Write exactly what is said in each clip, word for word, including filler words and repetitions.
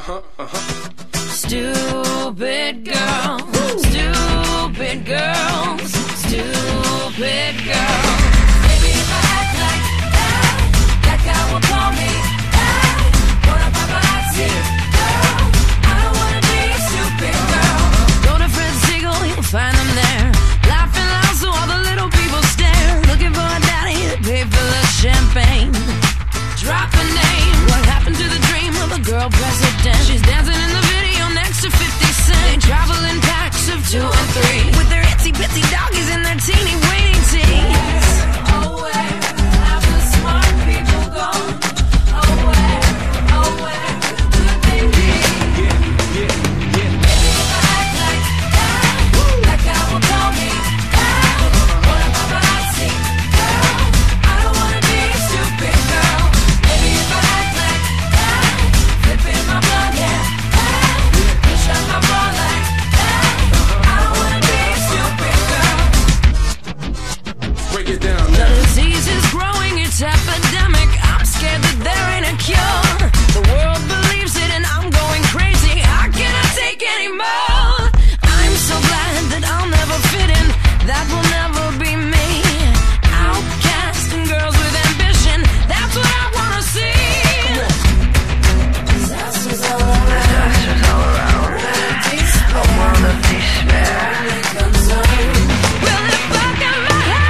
Uh-huh, uh-huh. Stupid girl, stupid girls, stupid girl. Maybe if I act like that, that guy will call me that. Wanna paparazzi, girl, I don't wanna be a stupid girl. Go to Fred Siegel, you'll find them there, laughing loud so all the little people stare, looking for a daddy to pay for the champagne. Drop a name. What happened to the dream of a girl president? She's dancing in the video next to fifty cent. They travel in packs of two and three, with their itsy bitsy doggies and their teeny weeny teeth. Oh, where have the smart people gone? Oh, where, oh, where could they be? Yeah, yeah, yeah. Maybe if I act like that, that guy will call me that. Wanna paparazzi, girl, I don't wanna be a stupid girl. Maybe if I act like that, flipping my blood, yeah, that. Push up my bra like that. I don't wanna be a stupid girl. Break it down The now. disease is growing, it's epidemic. I'm scared that there ain't a cure. The world believes it and I'm going crazy. I cannot take any more. I'm so glad that I'll never fit in. That will never be me. Outcast and girls with ambition, that's what I wanna see. Disasters all around. A world of despair. Well, if I got my head,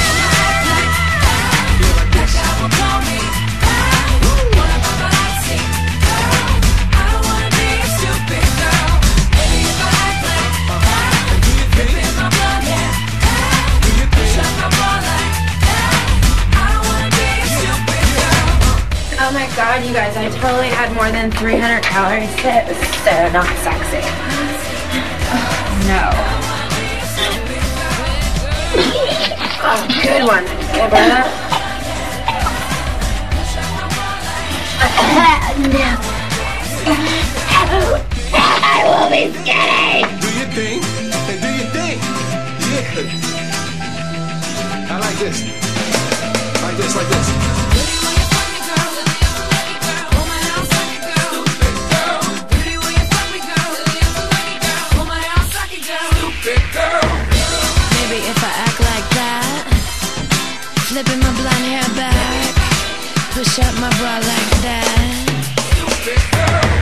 that guy will call me that. Wanna paparazzi, girl, I don't wanna be a stupid girl. Maybe if I act like that, flipping my blood, yeah, that. Push up my bra like that. I don't wanna be a stupid girl. Oh my god, you guys, I totally had more than three hundred calories. It was so not sexy. No. Oh, good one. Can I borrow that? No. I will be skinny. Do your thing, and do your thing. Yeah. I like this. Like this, like this. Pretty when you fuck me, girl, Lily, I'm a lucky girl. Hold my house like a girl. Stupid girl. Pretty when you fuck me, girl, Lily, I'm a lucky girl. Hold my house like a girl. Stupid girl. Maybe if I act like that, flipping my blonde hair back, push up my bra like that. Stupid girl.